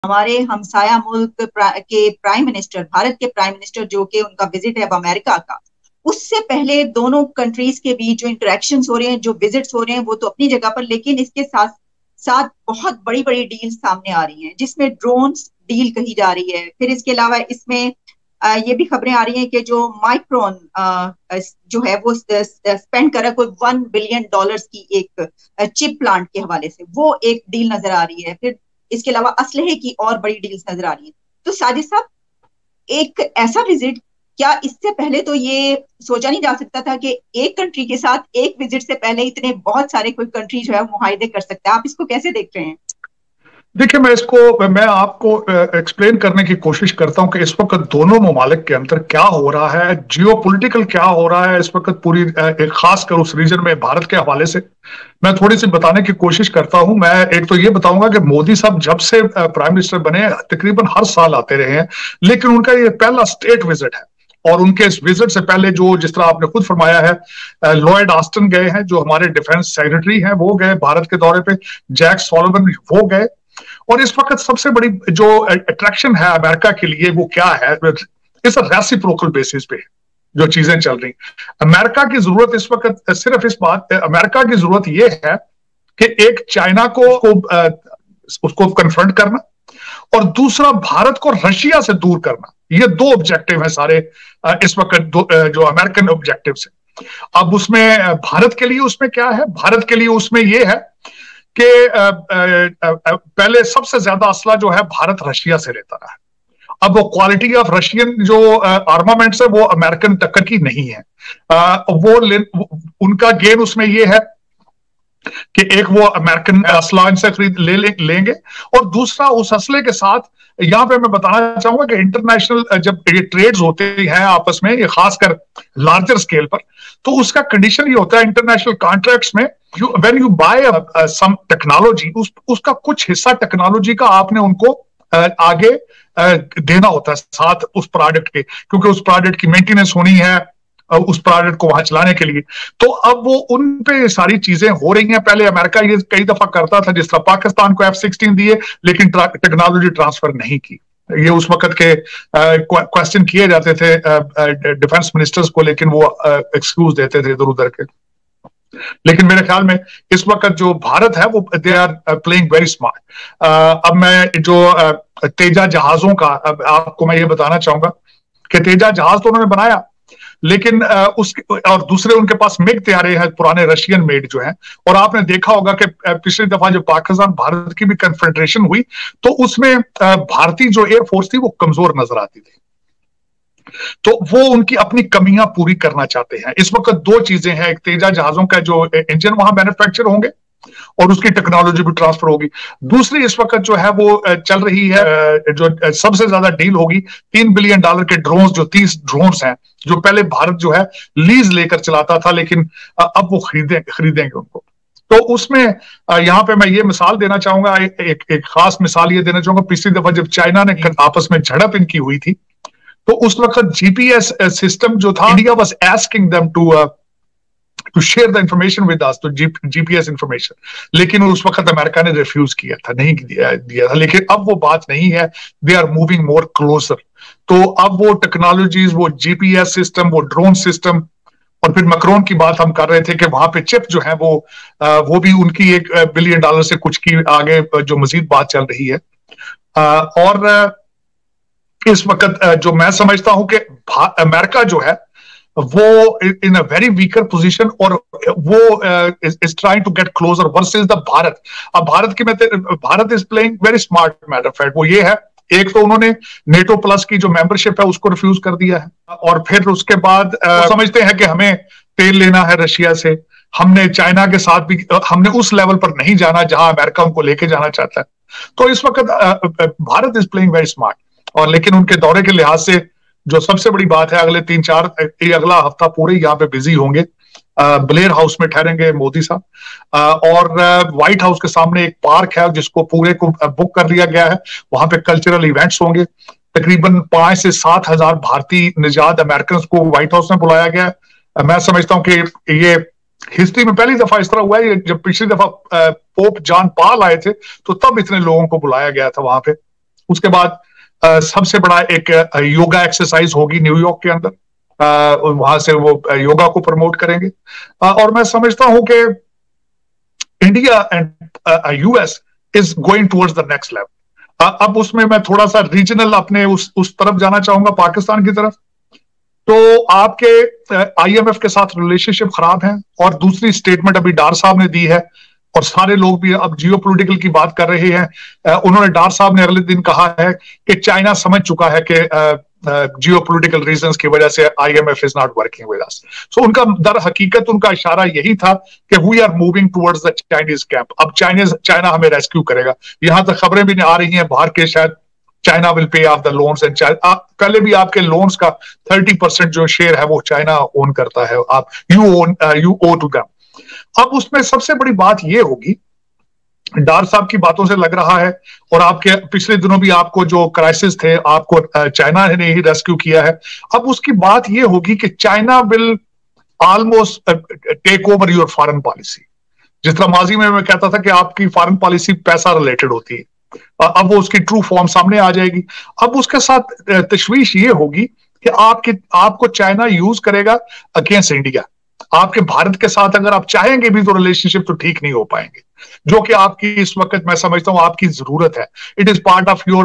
हमारे हमसाया मुल्क के प्राइम मिनिस्टर, भारत के प्राइम मिनिस्टर, जो कि उनका विजिट है अब अमेरिका का, उससे पहले दोनों कंट्रीज के बीच जो इंटरेक्शंस हो रहे हैं, जो विजिट्स हो रहे हैं, वो तो अपनी जगह पर, लेकिन इसके साथ साथ बहुत बड़ी बड़ी डील सामने आ रही हैं, जिसमें ड्रोन्स डील कही जा रही है। फिर इसके अलावा इसमें ये भी खबरें आ रही हैं कि जो माइक्रोन जो है वो स्पेंड कर रहा है कोई $1 बिलियन की एक चिप प्लांट के हवाले से, वो एक डील नजर आ रही है। फिर इसके अलावा असलहे की और बड़ी डील्स नजर आ रही हैं। तो साजिद साहब, एक ऐसा विजिट, क्या इससे पहले तो ये सोचा नहीं जा सकता था कि एक कंट्री के साथ एक विजिट से पहले इतने बहुत सारे कोई कंट्री जो है मुहाइदे कर सकता है? आप इसको कैसे देख रहे हैं? देखिए, मैं आपको एक्सप्लेन करने की कोशिश करता हूं कि इस वक्त दोनों ममालिक के अंदर क्या हो रहा है, जियोपॉलिटिकल क्या हो रहा है इस वक्त पूरी एक खासकर उस रीजन में भारत के हवाले से मैं थोड़ी सी बताने की कोशिश करता हूं। मैं एक तो ये बताऊंगा कि मोदी साहब जब से प्राइम मिनिस्टर बने तकरीबन हर साल आते रहे हैं, लेकिन उनका ये पहला स्टेट विजिट है। और उनके इस विजिट से पहले जो, जिस तरह आपने खुद फरमाया है, लॉयड ऑस्टिन गए हैं, जो हमारे डिफेंस सेक्रेटरी हैं, वो गए भारत के दौरे पे, जैक सॉलिवन वो गए। और इस वक्त सबसे बड़ी जो अट्रैक्शन है अमेरिका के लिए वो क्या है, इस रेसिप्रोकल बेसिस पे जो चीजें चल रही। अमेरिका की जरूरत इस वक्त सिर्फ अमेरिका की जरूरत यह है कि एक चाइना को उसको कन्फ्रंट करना, और दूसरा भारत को रशिया से दूर करना। ये दो ऑब्जेक्टिव है सारे इस वक्त जो अमेरिकन ऑब्जेक्टिव है। अब उसमें भारत के लिए उसमें क्या है, भारत के लिए उसमें यह है कि पहले सबसे ज्यादा असला जो है भारत रशिया से लेता रहा है। अब वो क्वालिटी ऑफ रशियन जो आर्मामेंट्स है वो अमेरिकन टक्कर की नहीं है। उनका गेन उसमें ये है कि एक वो अमेरिकन असला इनसे खरीद लेंगे, और दूसरा उस असले के साथ यहां पे मैं बताना चाहूंगा कि इंटरनेशनल जब ये ट्रेड्स होते हैं आपस में, ये खासकर लार्जर स्केल पर, तो उसका कंडीशन ये होता है इंटरनेशनल कॉन्ट्रैक्ट्स में, when you buy some technology, उसका कुछ हिस्सा टेक्नोलॉजी का आपने उनको आगे देना होता है साथ उस प्रोडक्ट के, क्योंकि उस प्रोडक्ट की मेंटेनेंस होनी है उस प्रोडक्ट को वहां चलाने के लिए। तो अब वो उन पे सारी चीजें हो रही हैं। पहले अमेरिका ये कई दफा करता था, जिस तरह पाकिस्तान को F-16 दिए लेकिन टेक्नोलॉजी ट्रांसफर नहीं की। ये उस वक्त के क्वेश्चन किए जाते थे डिफेंस मिनिस्टर्स को, लेकिन वो एक्सक्यूज देते थे इधर उधर के। लेकिन मेरे ख्याल में इस वक्त जो भारत है वो they are playing very smart. अब मैं जो तेजा जहाजों का, अब आपको मैं ये बताना चाहूंगा कि तेजा जहाज तो उन्होंने बनाया, लेकिन और दूसरे उनके पास मिग तैयारे हैं पुराने रशियन मेड जो हैं। और आपने देखा होगा कि पिछली दफा जो पाकिस्तान भारत की भी कन्फ्रंटेशन हुई तो उसमें भारतीय जो एयरफोर्स थी वो कमजोर नजर आती थी। तो वो उनकी अपनी कमियां पूरी करना चाहते हैं। इस वक्त दो चीजें हैं, एक तेजा जहाजों का जो इंजन वहां मैन्युफैक्चर होंगे और उसकी टेक्नोलॉजी भी ट्रांसफर होगी। दूसरी इस वक्त जो है वो चल रही है, जो सबसे ज्यादा डील होगी, $3 बिलियन के ड्रोन्स, जो 30 ड्रोन्स हैं, जो पहले भारत जो है लीज लेकर चलाता था, लेकिन अब वो खरीदेंगे उनको। तो उसमें यहां पे मैं ये मिसाल देना चाहूंगा, एक खास मिसाल ये देना चाहूंगा। पिछली दफा जब चाइना ने आपस में झड़प इनकी हुई थी, तो उस वक्त जीपीएस सिस्टम जो था, India was asking them to share the information with us, तो जीपीएस इंफॉर्मेशन, लेकिन उस वक्त अमेरिका ने रिफ्यूज किया था, नहीं दिया था। लेकिन अब वो बात नहीं है, they are moving more closer. तो अब वो टेक्नोलॉजीज, वो जीपीएस सिस्टम, वो ड्रोन सिस्टम, और फिर मैक्रोन की बात हम कर रहे थे कि वहां पे चिप जो है वो भी उनकी $1 बिलियन से कुछ की आगे जो मजीद बात चल रही है। और इस वक्त जो मैं समझता हूं कि अमेरिका जो है वो in a very weaker position, और वो is trying to get closer versus the Bharat. अब Bharat is playing very smart matter fact. वो ये है, एक तो उन्होंने नेटो प्लस की जो मेंबरशिप है उसको रिफ्यूज कर दिया है, और फिर उसके बाद समझते हैं कि हमें तेल लेना है रशिया से। हमने चाइना के साथ भी हमने उस लेवल पर नहीं जाना जहां अमेरिका उनको लेके जाना चाहता है। तो इस वक्त Bharat is playing very smart. और लेकिन उनके दौरे के लिहाज से जो सबसे बड़ी बात है, अगले 3-4 अगला हफ्ता पूरे यहाँ पे बिजी होंगे। ब्लेयर हाउस में ठहरेंगे मोदी साहब, और व्हाइट हाउस के सामने एक पार्क है जिसको पूरे को बुक कर लिया गया है। वहां पे कल्चरल इवेंट्स होंगे। तकरीबन 5 से 7 हजार भारतीय निजात अमेरिकन को व्हाइट हाउस में बुलाया गया है। मैं समझता हूँ कि ये हिस्ट्री में पहली दफा इस तरह हुआ है। जब पिछली दफा पोप जॉन पॉल आए थे तो तब इतने लोगों को बुलाया गया था वहां पे। उसके बाद सबसे बड़ा एक योगा एक्सरसाइज होगी न्यूयॉर्क के अंदर, वहां से वो योगा को प्रमोट करेंगे। और मैं समझता हूं कि India and US is going towards the next level. अब उसमें मैं थोड़ा सा रीजनल अपने उस तरफ जाना चाहूंगा, पाकिस्तान की तरफ। तो आपके आईएमएफ के साथ रिलेशनशिप खराब है, और दूसरी स्टेटमेंट अभी डार साहब ने दी है, और सारे लोग भी अब जियोपॉलिटिकल की बात कर रहे हैं। उन्होंने, डार साहब ने अगले दिन कहा है कि चाइना समझ चुका है कि जियोपॉलिटिकल रीजंस की वजह से IMF is not working with us. So उनका दर हकीकत उनका इशारा यही था कि we are moving towards the Chinese camp. अब चाइना हमें रेस्क्यू करेगा। यहां तक खबरें भी आ रही हैं बाहर के, शायद China will pay off the loans, and पहले भी आपके लोन्स का 30% जो शेयर है वो चाइना ओन करता है, आप यू ओ टू देम। अब उसमें सबसे बड़ी बात ये होगी, डार साहब की बातों से लग रहा है, और आपके पिछले दिनों भी आपको जो क्राइसिस थे आपको चाइना ने ही रेस्क्यू किया है। अब उसकी बात ये होगी कि China will almost take over your foreign policy. जिस तरह माजी में मैं कहता था कि आपकी फॉरेन पॉलिसी पैसा रिलेटेड होती है, अब वो उसकी ट्रू फॉर्म सामने आ जाएगी। अब उसके साथ तशवीश ये होगी कि आपको चाइना यूज करेगा अगेंस्ट इंडिया। आपके भारत के साथ अगर आप चाहेंगे भी तो रिलेशनशिप तो ठीक नहीं हो पाएंगे, जो कि आपकी इस वक्त मैं समझता हूं आपकी जरूरत है। It is part of your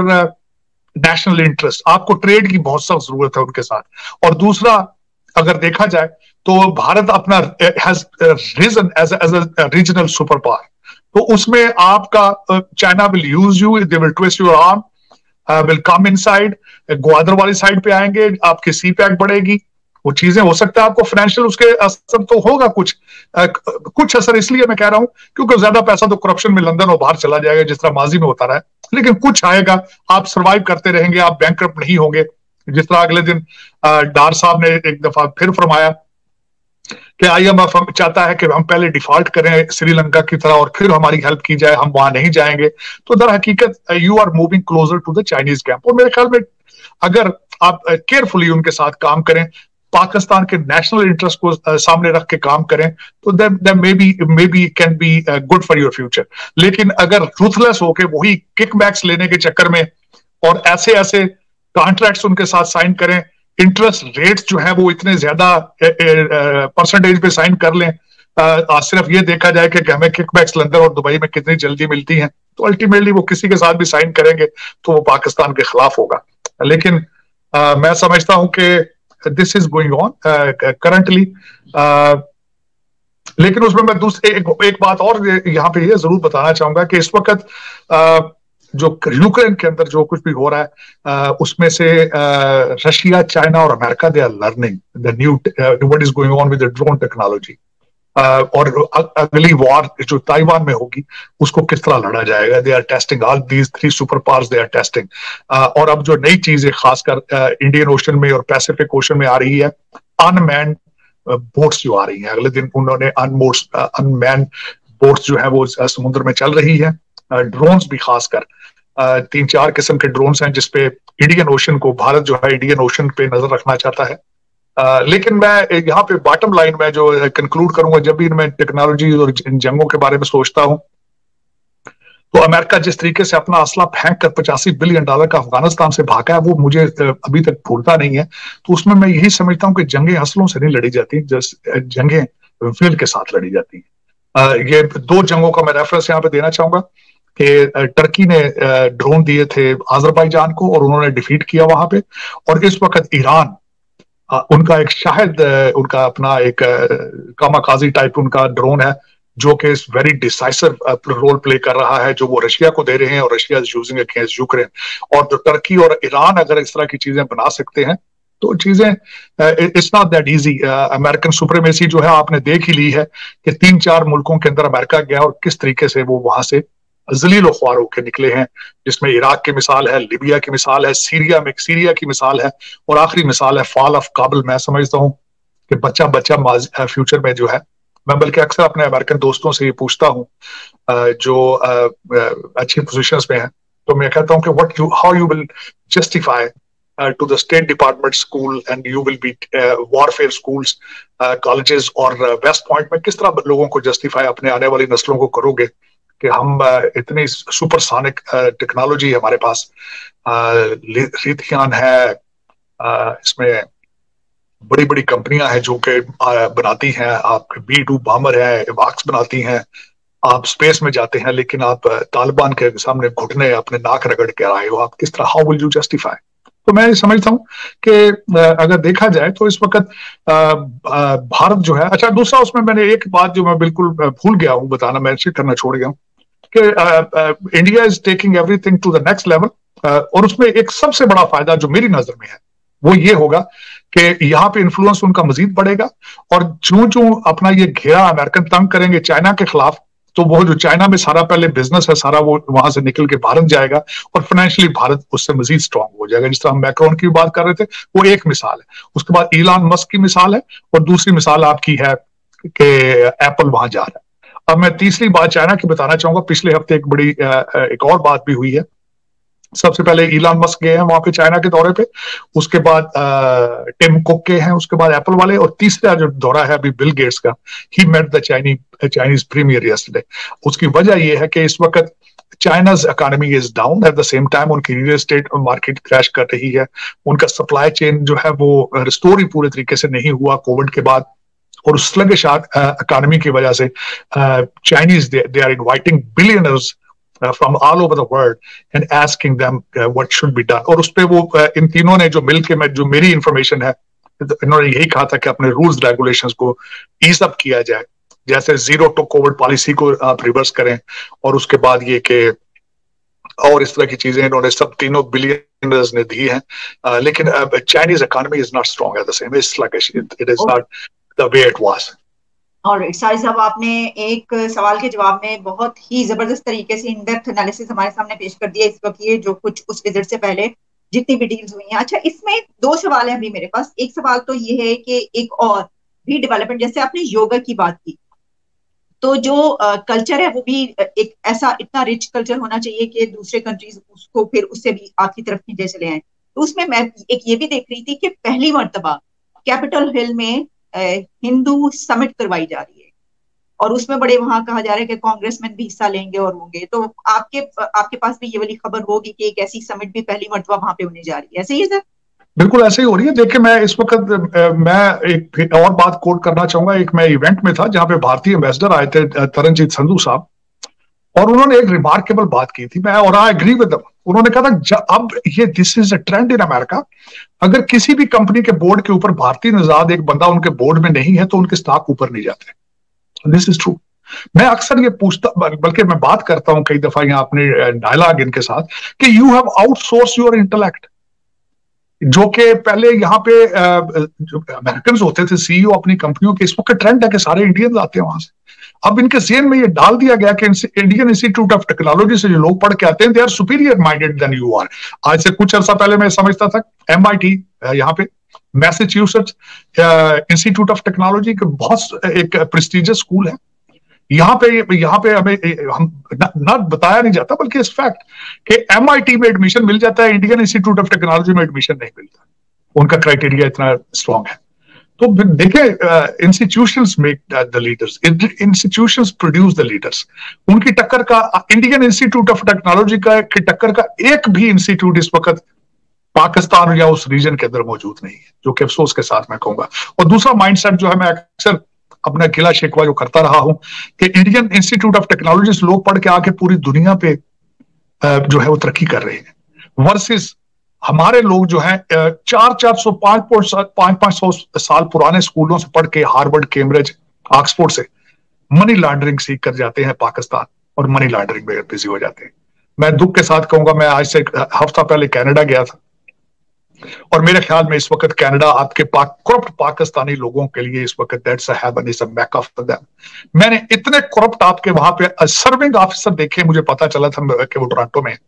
national interest. आपको ट्रेड की बहुत सख्त जरूरत है उनके साथ। और दूसरा, अगर देखा जाए तो भारत अपना has risen as a regional super power, तो उसमें आपका China will use you, they will twist your arm, will come inside, Gwadar वाली साइड पे आएंगे, आपकी सी पैक बढ़ेगी, वो चीजें हो सकता है आपको फाइनेंशियल उसके असर तो होगा कुछ असर। इसलिए मैं कह रहा हूं क्योंकि ज्यादा पैसा तो करप्शन में लंदन और बाहर चला जाएगा जिस तरह माजी में होता रहा है, लेकिन कुछ आएगा, आप सर्वाइव करते रहेंगे, आप बैंकरप्ट नहीं होंगे। जिस तरह अगले दिन डार साहब ने एक दफा फिर फरमाया कि आईएमएफ चाहता है कि हम पहले डिफॉल्ट करें श्रीलंका की तरह और फिर हमारी हेल्प की जाए, हम वहां नहीं जाएंगे। तो दर हकीकत you are moving closer to the Chinese camp. और मेरे ख्याल में अगर आप केयरफुली उनके साथ काम करें, पाकिस्तान के नेशनल इंटरेस्ट को सामने रख के काम करें, तो maybe can be good for your future. लेकिन अगर रूथलेस होके वही किकबैक्स लेने के चक्कर में और ऐसे कॉन्ट्रैक्ट्स उनके साथ साइन करें, इंटरेस्ट रेट्स जो है वो इतने ज्यादा परसेंटेज पे साइन कर लें, सिर्फ ये देखा जाए कि हमें किकबैक्स लंदन और दुबई में कितनी जल्दी मिलती हैं, तो अल्टीमेटली वो किसी के साथ भी साइन करेंगे तो वो पाकिस्तान के खिलाफ होगा। लेकिन मैं समझता हूं कि this is going on currently. लेकिन उसमें मैं दूसरे एक बात और यहाँ पे ये जरूर बताना चाहूंगा कि इस वक्त जो यूक्रेन के अंदर जो कुछ भी हो रहा है उसमें से रशिया, चाइना और America they are learning the new what is going on with the drone technology, और अगली वॉर जो ताइवान में होगी उसको किस तरह लड़ा जाएगा। They are testing all these 3 super powers, they are testing. और अब जो नई चीजें खासकर इंडियन ओशन में और पैसिफिक ओशन में आ रही है, अनमैन्ड बोट्स जो आ रही हैं। अगले दिन उन्होंने अनमैन्ड बोट्स जो है वो समुद्र में चल रही है। ड्रोन्स भी खासकर 3-4 किस्म के ड्रोन्स हैं जिसपे इंडियन ओशन को, भारत जो है इंडियन ओशन पे नजर रखना चाहता है। लेकिन मैं यहाँ पे बॉटम लाइन में जो कंक्लूड करूंगा, जब भी मैं टेक्नोलॉजी और इन जंगों के बारे में सोचता हूँ, तो अमेरिका जिस तरीके से अपना असला फेंक कर $85 बिलियन का अफगानिस्तान से भागा है, वो मुझे अभी तक भूलता नहीं है। तो उसमें मैं यही समझता हूँ कि जंगें असलों से नहीं लड़ी जाती, जंगें विल के साथ लड़ी जाती हैं। ये 2 जंगों का मैं रेफरेंस यहाँ पे देना चाहूंगा कि टर्की ने ड्रोन दिए थे अजरबैजान को और उन्होंने डिफीट किया वहां पे, और इस वक्त ईरान उनका एक शायद उनका अपना एक कामाकाजी टाइप उनका ड्रोन है जो कि वेरी डिसाइसिव रोल प्ले कर रहा है, जो वो रशिया को दे रहे हैं, और Russia is using against Ukraine. और जो टर्की और ईरान अगर इस तरह की चीजें बना सकते हैं तो चीजें it's not that easy. American supremacy जो है आपने देख ही ली है कि 3-4 मुल्कों के अंदर अमेरिका गया और किस तरीके से वो वहां से जलील ख्वार होकर निकले हैं, जिसमें इराक की मिसाल है, लिबिया की मिसाल है, सीरिया की मिसाल है, और आखिरी मिसाल है फॉल ऑफ काबुल। मैं समझता हूं कि बच्चा फ्यूचर में जो है, मैं बल्कि अक्सर अपने अमेरिकन दोस्तों से ये पूछता हूं जो अच्छी पोजीशंस में है, तो मैं कहता हूं कि how you will justify to the State Department school and you will be warfare schools, colleges और West Point में किस तरह लोगों को जस्टिफाई अपने आने वाली नस्लों को करोगे कि हम इतनी सुपरसोनिक टेक्नोलॉजी है हमारे पास, लिथियन है, इसमें बड़ी बड़ी कंपनियां हैं जो कि बनाती हैं, आपके B-2 बॉम्बर है, एवाक्स बनाती हैं, आप स्पेस में जाते हैं, लेकिन आप तालिबान के सामने घुटने अपने नाक रगड़ के आए हो, आप किस तरह, हाउ विल यू जस्टिफाई? तो मैं समझता हूं कि अगर देखा जाए तो इस वक्त भारत जो है, अच्छा दूसरा उसमें मैंने एक बात जो मैं बिल्कुल भूल गया हूं बताना, मैं करना छोड़ गया हूं कि India is taking everything to the next level, और उसमें एक सबसे बड़ा फायदा जो मेरी नजर में है वो ये होगा कि यहाँ पे इन्फ्लुएंस उनका मजीद बढ़ेगा, और जो जो अपना ये घेरा अमेरिकन तंग करेंगे चाइना के खिलाफ, तो वो जो चाइना में सारा पहले बिजनेस है सारा वो वहां से निकल के भारत जाएगा, और फाइनेंशियली भारत उससे मजीद स्ट्रांग हो जाएगा। जिस तरह हम मैक्रोन की बात कर रहे थे, वो एक मिसाल है। उसके बाद इलान मस्क की मिसाल है, और दूसरी मिसाल आपकी है कि एप्पल वहां जा रहा है। अब मैं तीसरी बात चाइना की बताना चाहूंगा। पिछले हफ्ते एक बड़ी एक और बात भी हुई है। सबसे पहले इलान मस्क गए हैं वहां पे चाइना के दौरे पे, उसके बाद टिम कुक के हैं, उसके बाद एप्पल वाले, और तीसरा जो दौरा है अभी बिल गेट्स का, he met the Chinese premier yesterday. उसकी वजह यह है कि इस वक्त China's economy is down, at the same time उनकी रियल एस्टेट मार्केट क्रैश कर रही है, उनका सप्लाई चेन जो है वो रिस्टोर ही पूरे तरीके से नहीं हुआ कोविड के बाद, और उस स्लगिश इकोनॉमी की वजह से Chinese they are inviting billionaires from all over the world and asking them what should be done। और उस पे वो इन तीनों ने जो मिलके, मैं जो मेरी इंफॉर्मेशन है, इन्होंने यही कहा था कि अपने रूल्स रेगुलेशंस को ईज अप किया जाए, जैसे जीरो टू कोविड पॉलिसी को आप रिवर्स करें, और उसके बाद ये कि और इस तरह की चीजें इन्होंने सब तीनों बिलियनर्स ने दी हैं, लेकिन Chinese economy is not strong at the same, it is not the way it was. और साहिर साहब, आपने एक सवाल के जवाब में बहुत ही जबरदस्त तरीके से इन डेप्थ एनालिसिस हमारे सामने पेश कर दिया इस वक्त, ये जो कुछ उस विजिट से पहले जितनी भी डील्स हुई हैं। अच्छा, इसमें दो सवाल हैं अभी मेरे पास। एक सवाल तो ये है कि एक और भी डेवलपमेंट, जैसे आपने योगा की बात की, तो जो कल्चर है वो भी एक ऐसा इतना रिच कल्चर होना चाहिए कि दूसरे कंट्रीज उसको फिर उससे भी आपकी तरफ खींचे चले आए। तो उसमें मैं एक ये भी देख रही थी कि पहली मर्तबा कैपिटल हिल में हिंदू समिट करवाई जा रही है, और उसमें बड़े वहां कहा जा रहा है कि कांग्रेसमैन भी हिस्सा लेंगे और होंगे। तो आपके पास भी ये वाली खबर होगी कि एक ऐसी समिट भी पहली मर्तबा वहां पे होने जा रही है, ऐसे ही है सर? बिल्कुल ऐसे ही हो रही है। देखिए, मैं इस वक्त मैं एक और बात कोट करना चाहूंगा। एक मैं इवेंट में था जहां पे भारतीय एम्बेसडर आए थे, तरनजीत संधू साहब, और उन्होंने एक रिमार्केबल बात की थी, मैं और आई एग्री विद देम। उन्होंने कहा था अब ये this is a trend in America, अगर किसी भी कंपनी के बोर्ड के ऊपर भारतीय नजाद एक बंदा उनके बोर्ड में नहीं है तो उनके स्टॉक ऊपर नहीं जाते। This is true. मैं अक्सर ये पूछता, बल्कि मैं बात करता हूं कई दफा यहाँ अपने डायलॉग इनके साथ, कि you have outsource your intellect. जो कि पहले यहाँ पे जो अमेरिकन होते थे सीईओ अपनी कंपनियों के, इस वक्त ट्रेंड है कि सारे इंडियन आते हैं वहां से। अब इनके जेहन में ये डाल दिया गया कि इंडियन इंस्टीट्यूट ऑफ टेक्नोलॉजी से जो लोग पढ़ के आते हैं, they are superior minded than you are. आज से कुछ अर्सा पहले मैं समझता था MIT यहाँ पे, मैसेच्यूसेट्स इंस्टीट्यूट ऑफ टेक्नोलॉजी के बहुत एक प्रेस्टिजियस स्कूल है। यहाँ पे हमें हम ना बताया नहीं जाता, बल्कि इस फैक्ट कि MIT में एडमिशन मिल जाता है, इंडियन इंस्टीट्यूट ऑफ टेक्नोलॉजी में एडमिशन नहीं मिलता। उनका क्राइटेरिया इतना स्ट्रांग है। तो देखिए, institutions make the leaders, institutions produce the leaders. उनकी टक्कर का इंडियन इंस्टीट्यूट ऑफ टेक्नोलॉजी का की टक्कर का एक भी इंस्टीट्यूट इस वक्त पाकिस्तान या उस रीजन के अंदर मौजूद नहीं है, जो कि अफसोस के साथ मैं कहूंगा। और दूसरा माइंडसेट जो है, मैं अक्सर अपना गिला शिकवा जो करता रहा हूं कि इंडियन इंस्टीट्यूट ऑफ टेक्नोलॉजी से लोग पढ़ के आके पूरी दुनिया पे जो है वो तरक्की कर रहे हैं, वर्सेस हमारे लोग जो हैं 400-500 500 साल पुराने स्कूलों से पढ़ के, हार्वर्ड, कैम्ब्रिज, ऑक्सफोर्ड से मनी लॉन्ड्रिंग सीख कर जाते हैं पाकिस्तान, और मनी लॉन्ड्रिंग में बिजी हो जाते हैं। मैं दुख के साथ कहूंगा, मैं आज से हफ्ता पहले कनाडा गया था, और मेरे ख्याल में इस वक्त कनाडा आपके करप्ट पाकिस्तानी लोगों के लिए इस वक्त that's a haven, is a mecca for them. मैंने इतने करप्ट आपके वहां पे सर्विंग ऑफिसर देखे, मुझे पता चला था कि वो टोरंटो में,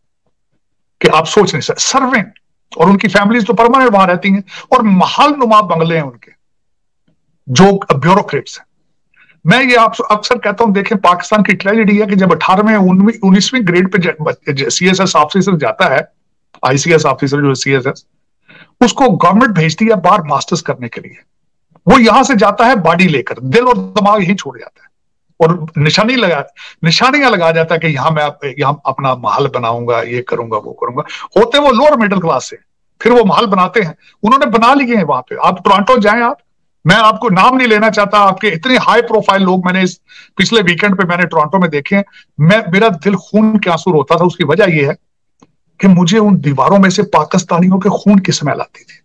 कि आप सोच नहीं सकते, सर्विंग, और उनकी फैमिलीज तो परमानेंट वहां रहती हैं, और महल नुमा बंगले हैं उनके, जो ब्यूरोक्रेट्स हैं। मैं ये आप अक्सर कहता हूं, देखें पाकिस्तान की ट्रेजेडी है कि जब 18वें 19वीं ग्रेड पे CSS ऑफिसर जाता है, ICS ऑफिसर जो CSS, उसको गवर्नमेंट भेजती है बाहर मास्टर्स करने के लिए। वो यहां से जाता है बॉडी लेकर, दिल और दिमाग यही छोड़ जाता है। और निशानियां लगा जाता है कि यहाँ अपना महल बनाऊंगा, ये करूंगा, वो करूंगा। होते वो लोअर मिडिल क्लास से, फिर वो महल बनाते हैं, उन्होंने बना लिए हैं वहां पे। आप टोरंटो जाएं, आप, मैं आपको नाम नहीं लेना चाहता, आपके इतने हाई प्रोफाइल लोग मैंने इस पिछले वीकेंड पे मैंने टोरंटो में देखे हैं, मेरा दिल खून के आंसू रोता था। उसकी वजह यह है कि मुझे उन दीवारों में से पाकिस्तानियों के खून की स्मेल आती थी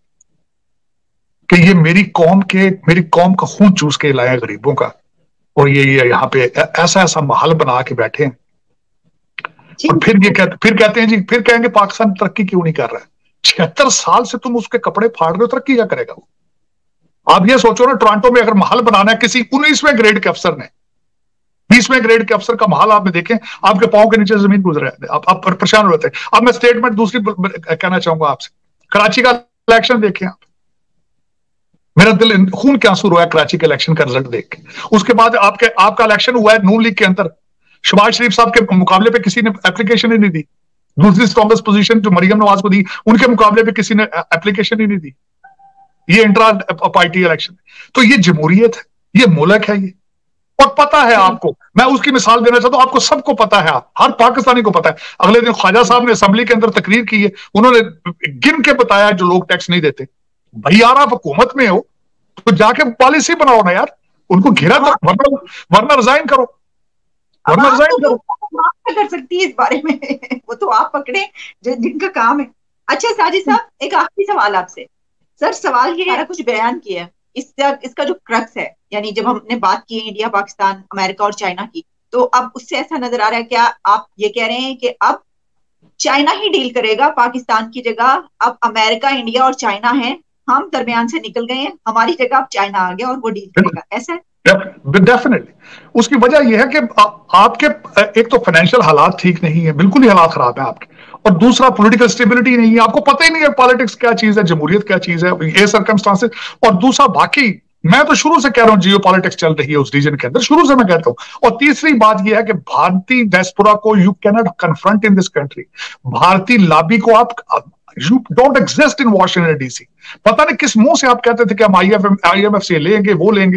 कि ये मेरी कौम का खून चूस के लाया गरीबों का, और ये यहाँ पे ऐसा ऐसा महल बना के बैठे हैं। और फिर कहते हैं जी, फिर कहेंगे पाकिस्तान तरक्की क्यों नहीं कर रहा है। 76 साल से तुम उसके कपड़े फाड़ रहे हो, तरक्की क्या करेगा वो। आप ये सोचो ना, टोरंटो में अगर महल बनाना है किसी 19वें ग्रेड के अफसर ने, 20वें ग्रेड के अफसर का महल आप देखें, आपके पांव के नीचे जमीन गुजर रहे, आप परेशान हो जाते हैं। अब मैं स्टेटमेंट दूसरी कहना चाहूंगा आपसे, कराची का इलेक्शन देखें आप, मेरा दिल खून के आंसू रोया कराची के इलेक्शन का रिजल्ट देख के। उसके बाद आपका इलेक्शन हुआ है नून लीग के अंदर, शहबाज शरीफ साहब के मुकाबले पे किसी ने एप्लीकेशन ही नहीं दी। दूसरी स्ट्रॉन्गेस्ट पोजीशन जो मरियम नवाज को दी, उनके मुकाबले पे किसी ने एप्लीकेशन ही नहीं दी। ये इंट्रा पार्टी इलेक्शन, तो ये जमहूरियत है, ये मुल्क है ये। और पता है आपको, मैं उसकी मिसाल देना चाहता हूं, आपको सबको पता है, हर पाकिस्तानी को पता है। अगले दिन ख्वाजा साहब ने असेंबली के अंदर तकरीर की है, उन्होंने गिन के बताया जो लोग टैक्स नहीं देते। भाई यार, आप हुकूमत में हो तो जाके पॉलिसी बनाओ ना यार, उनको घेरा करो, वरना रिजाइन करो, वरना रिजाइन करो। कर सकती है इस बारे में वो तो आप पकड़े जिनका काम है। अच्छा साजिद साहब, एक आखिरी सवाल आपसे। सर सवाल ये सारा कुछ बयान किया है, इसका जो क्रक्स है, यानी जब हमने बात की इंडिया, पाकिस्तान, अमेरिका और चाइना की, तो अब उससे ऐसा नजर आ रहा है, क्या आप ये कह रहे हैं कि अब चाइना ही डील करेगा पाकिस्तान की जगह? अब अमेरिका, इंडिया और चाइना है, हम दरमियान से निकल गए हैं, हमारी जगह अब चाइना आ गया और वो डील करेगा, ऐसा है? डेफिनेटली। उसकी वजह यह है कि आपके एक तो फाइनेंशियल हालात ठीक नहीं है, बिल्कुल ही हालात खराब है आपके, और दूसरा पॉलिटिकल स्टेबिलिटी नहीं है, आपको पता ही नहीं है पॉलिटिक्स क्या चीज है, जमहूरियत क्या चीज है, ये सर्कमस्टांसेस। और दूसरा, बाकी मैं तो शुरू से कह रहा हूं जियो पॉलिटिक्स चल रही है उस रीजन के अंदर, शुरू से मैं कहता हूं। और तीसरी बात यह है कि भारतीय डायस्पोरा को you can not confront in this country. भारतीय लॉबी को आप, you don't exist in Washington DC. पता नहीं किस मुंह से आप कहते थे कि हम IMF से लेंगे, वो लेंगे।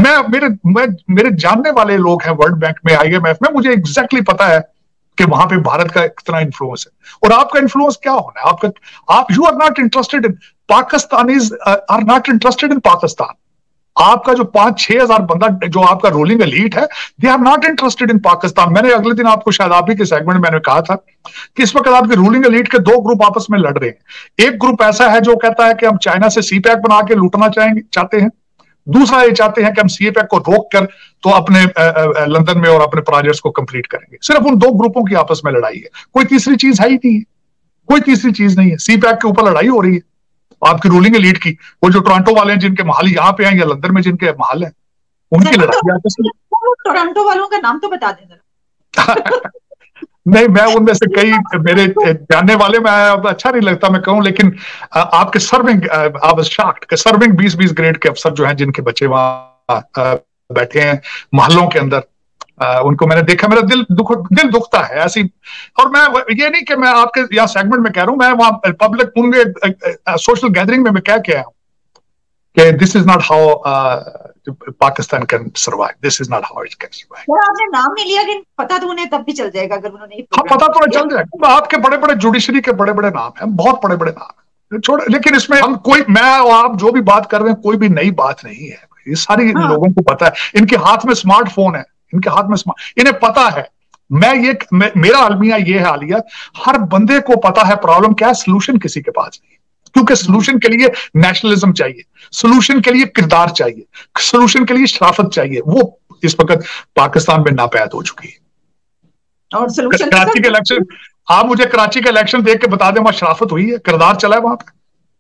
मेरे जानने वाले लोग हैं वर्ल्ड बैंक में, IMF में, मुझे एग्जैक्टली पता है कि वहां पे भारत का कितना इन्फ्लुएंस है। और आपका इन्फ्लुएंस क्या होना है, आप you are not interested in Pakistanis, are not interested in Pakistan. आपका जो 5-6 हजार बंदा जो आपका रूलिंग एलीट है, they are not interested in Pakistan. मैंने अगले दिन आपको शायद आप ही के सेगमेंट में मैंने कहा था कि इस वक्त आपके रूलिंग एलीट के 2 ग्रुप आपस में लड़ रहे हैं। एक ग्रुप ऐसा है जो कहता है कि हम चाइना से CPEC बना के लूटना चाहते हैं, दूसरा ये चाहते हैं कि हम CPEC को रोक कर तो अपने लंदन में और अपने प्रोजेक्ट्स को कंप्लीट करेंगे। सिर्फ उन 2 ग्रुपों की आपस में लड़ाई है, कोई तीसरी चीज है ही नहीं है, कोई तीसरी चीज नहीं है। CPEC के ऊपर लड़ाई हो रही है आपकी रूलिंग एलीट की, वो जो टोरंटो वाले हैं जिनके महल यहाँ पे हैं या लंदन में जिनके महल हैं, उनकी लड़ाई। टोरंटो वालों का नाम तो बता दें नहीं, मैं उनमें से कई मेरे जानने वाले में अच्छा नहीं लगता मैं कहूं, लेकिन आपके सर्विंग, आप शॉक्ड के सर्विंग 20-20 ग्रेड के अफसर जो हैं जिनके बच्चे वहां बैठे हैं महलों के अंदर, उनको मैंने देखा, मेरा दिल दुखता है ऐसी। और मैं ये नहीं कि मैं आपके यहाँ सेगमेंट में कह रहा हूं, मैं वहां पब्लिक उनके सोशल गैदरिंग में मैं क्या कह रहा हूं कि this is not how Pakistan can survive, this is not how it can survive. आपने नाम नहीं लिया, लेकिन पता तो उन्हें तब भी चल जाएगा अगर उन्होंने। हाँ, पता तो चल जाएगा। आपके बड़े बड़े जुडिशरी के बड़े बड़े नाम हैं, बहुत बड़े बड़े नाम है, छोड़। लेकिन इसमें हम कोई, मैं और आप जो भी बात कर रहे हैं, कोई भी नई बात नहीं है, ये सारी लोगों को पता है। इनके हाथ में स्मार्टफोन है, इनके हाथ में इन्हें पता है। मेरा अलमिया ये है आलिया, हर बंदे को पता है प्रॉब्लम क्या है, सोल्यूशन किसी के पास नहीं, क्योंकि सोल्यूशन के लिए नेशनलिज्म चाहिए, सोल्यूशन के लिए किरदार चाहिए, सोल्यूशन के लिए शराफत चाहिए। वो इस वक्त पाकिस्तान में नापैद हो चुकी है। और कराची के इलेक्शन, आप मुझे कराची का इलेक्शन देख के बता दें वहां शराफत हुई है, किरदार चला है वहां पे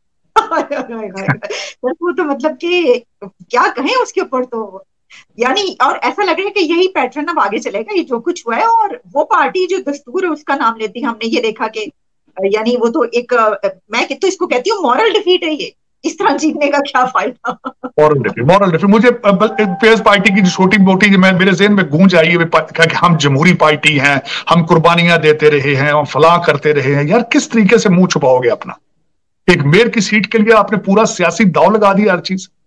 वो तो मतलब कि क्या कहें उसके ऊपर, तो यानी और ऐसा लग रहा है कि यही पैटर्न अब आगे चलेगा, ये जो कुछ हुआ है। और वो पार्टी जो दस्तूर है उसका नाम लेती है, हमने ये देखा कि यानी वो तो एक, मैं तो इसको कहती हूँ मॉरल डिफीट है ये, इस तरह जीतने का क्या फायदा। मॉरल डिफीट मुझे पीएस पार्टी की छोटी मोटी मेरे ज़हन में गूंज आई है कि हम जमहूरी पार्टी हैं, हम कुर्बानियां देते रहे हैं, हम फलां करते रहे हैं। यार किस तरीके से मुंह छुपाओगे अपना? एक मेयर की सीट के लिए आपने पूरा सियासी दांव लगा दिया हर चीज।